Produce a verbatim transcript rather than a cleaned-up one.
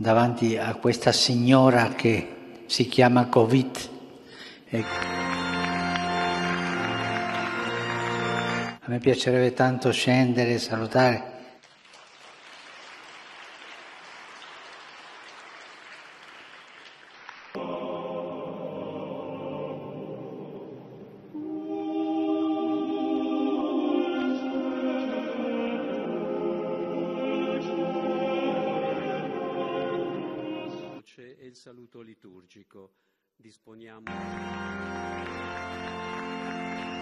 davanti a questa signora che si chiama Covid. E a me piacerebbe tanto scendere e salutare. E il saluto liturgico. Disponiamo.